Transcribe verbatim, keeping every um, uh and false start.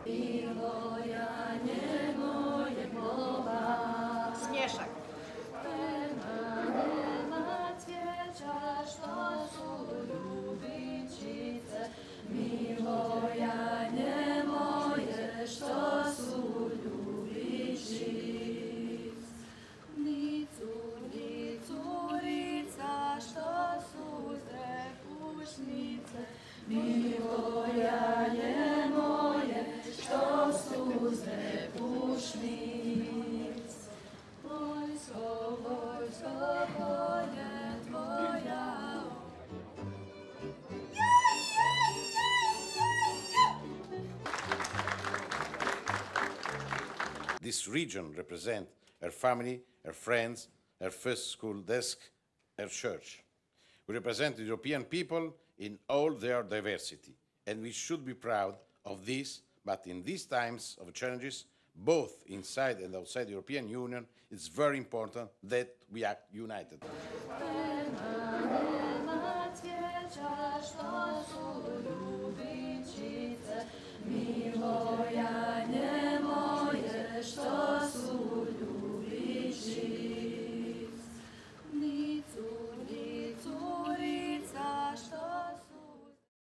Śmieszek. This region represents her family, her friends, her first school desk, her church. We represent the European people in all their diversity, and we should be proud of this, but in these times of challenges, both inside and outside the European Union, it's very important that we act united. Permanent,